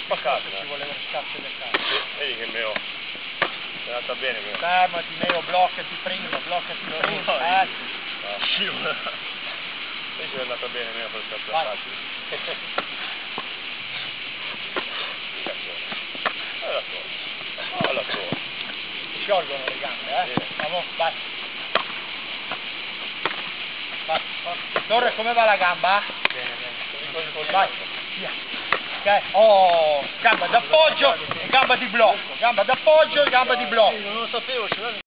spaccato. Ci voleva scarpe le carte. Sì, vedi che Meo è andata bene Meo. Fermati Meo, bloccati prima. Scivola. Invece è andata bene Meo per scarpe Vai. facili. Alla tua. Si sciolgono le gambe, eh? Sì. Vamo, vai. Vai. Torre, come va la gamba? Bene. Vai, via. Ok? Oh, gamba d'appoggio e gamba di blocco. Gamba d'appoggio e gamba di blocco. Non lo sapevo, ce l'ho